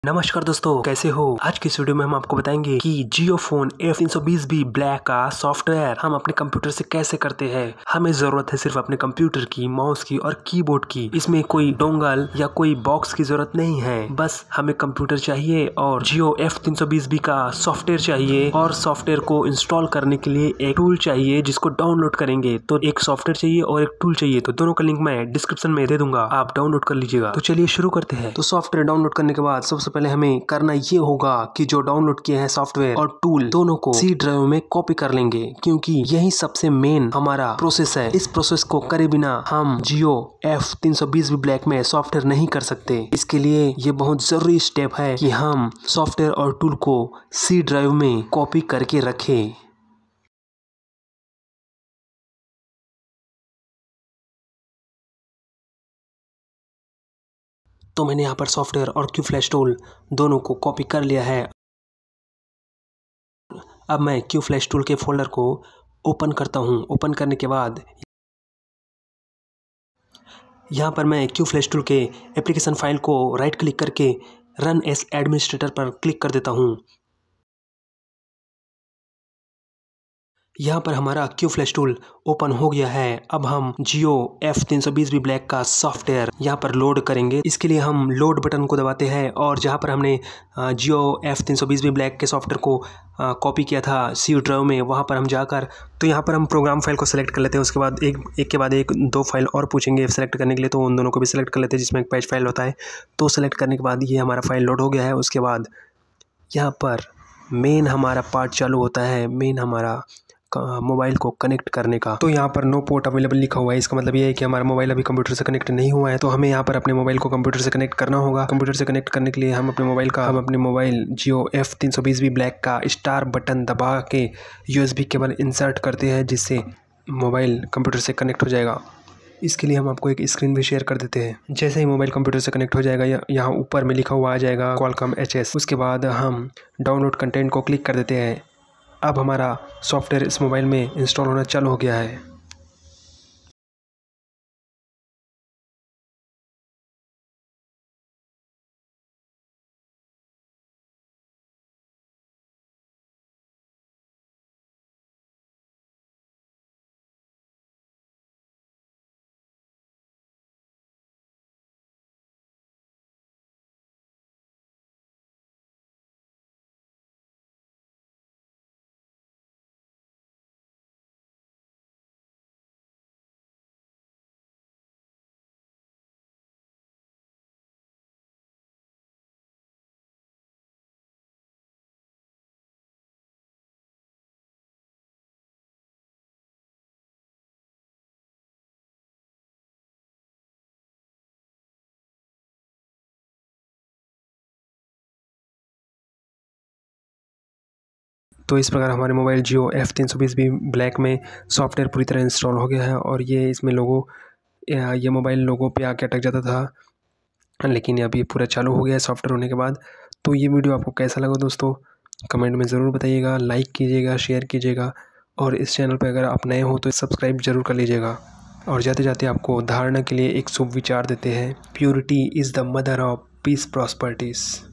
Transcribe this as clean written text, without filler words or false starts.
नमस्कार दोस्तों, कैसे हो। आज की इस वीडियो में हम आपको बताएंगे कि जियो फोन F320B ब्लैक का सॉफ्टवेयर हम अपने कंप्यूटर से कैसे करते हैं। हमें जरूरत है सिर्फ अपने कंप्यूटर की, माउस की और कीबोर्ड की। इसमें कोई डोंगल या कोई बॉक्स की जरूरत नहीं है। बस हमें कंप्यूटर चाहिए और जियो F320B का सॉफ्टवेयर चाहिए और सॉफ्टवेयर को इंस्टॉल करने के लिए एक टूल चाहिए जिसको डाउनलोड करेंगे। तो एक सॉफ्टवेयर चाहिए और एक टूल चाहिए, तो दोनों का लिंक मैं डिस्क्रिप्शन में दे दूंगा, आप डाउनलोड कर लीजिएगा। तो चलिए शुरू करते हैं। तो सॉफ्टवेयर डाउनलोड करने के बाद सबसे पहले हमें करना ये होगा कि जो डाउनलोड किए हैं सॉफ्टवेयर और टूल दोनों को सी ड्राइव में कॉपी कर लेंगे, क्योंकि यही सबसे मेन हमारा प्रोसेस है। इस प्रोसेस को करे बिना हम जियो F320B ब्लैक में सॉफ्टवेयर नहीं कर सकते। इसके लिए ये बहुत जरूरी स्टेप है कि हम सॉफ्टवेयर और टूल को सी ड्राइव में कॉपी करके रखें। तो मैंने यहाँ पर सॉफ्टवेयर और क्यू फ्लैश टूल दोनों को कॉपी कर लिया है। अब मैं क्यू फ्लैश टूल के फोल्डर को ओपन करता हूँ। ओपन करने के बाद यहाँ पर मैं क्यू फ्लैश टूल के एप्लीकेशन फाइल को राइट क्लिक करके रन एज एडमिनिस्ट्रेटर पर क्लिक कर देता हूँ। यहाँ पर हमारा क्यू फ्लैश टूल ओपन हो गया है। अब हम जियो F320B ब्लैक का सॉफ्टवेयर यहाँ पर लोड करेंगे। इसके लिए हम लोड बटन को दबाते हैं और जहाँ पर हमने जियो F320B ब्लैक के सॉफ्टवेयर को कॉपी किया था सी ड्राइव में, वहाँ पर हम जाकर तो यहाँ पर हम प्रोग्राम फाइल को सेलेक्ट कर लेते हैं। उसके बाद एक के बाद एक दो फाइल और पूछेंगे सेलेक्ट करने के लिए, तो उन दोनों को भी सेलेक्ट कर लेते हैं जिसमें एक पैच फाइल होता है। तो सेलेक्ट करने के बाद ये हमारा फाइल लोड हो गया है। उसके बाद यहाँ पर मेन हमारा पार्ट चालू होता है, मेन हमारा मोबाइल को कनेक्ट करने का। तो यहाँ पर नो पोर्ट अवेलेबल लिखा हुआ है। इसका मतलब ये है कि हमारा मोबाइल अभी कंप्यूटर से कनेक्ट नहीं हुआ है। तो हमें यहाँ पर अपने मोबाइल को कंप्यूटर से कनेक्ट करना होगा। कंप्यूटर से कनेक्ट करने के लिए हम अपने मोबाइल जियो F320B ब्लैक का स्टार बटन दबा के USB केबल इंसर्ट करते हैं, जिससे मोबाइल कंप्यूटर से कनेक्ट हो जाएगा। इसके लिए हम आपको एक स्क्रीन भी शेयर कर देते हैं। जैसे ही मोबाइल कंप्यूटर से कनेक्ट हो जाएगा, यहाँ ऊपर में लिखा हुआ आ जाएगा Qualcomm HS। उसके बाद हम डाउनलोड कंटेंट को क्लिक कर देते हैं। अब हमारा सॉफ्टवेयर इस मोबाइल में इंस्टॉल होना चालू हो गया है। तो इस प्रकार हमारे मोबाइल जियो F320B ब्लैक में सॉफ्टवेयर पूरी तरह इंस्टॉल हो गया है। और ये इसमें ये मोबाइल लोगों पे आके अटक जाता था, लेकिन अभी पूरा चालू हो गया है सॉफ्टवेयर होने के बाद। तो ये वीडियो आपको कैसा लगा दोस्तों, कमेंट में ज़रूर बताइएगा, लाइक कीजिएगा, शेयर कीजिएगा और इस चैनल पर अगर आप नए हो तो सब्सक्राइब जरूर कर लीजिएगा। और जाते जाते आपको धारणा के लिए एक शुभ विचार देते हैं, purity is the mother of peace प्रॉस्पर्टीज।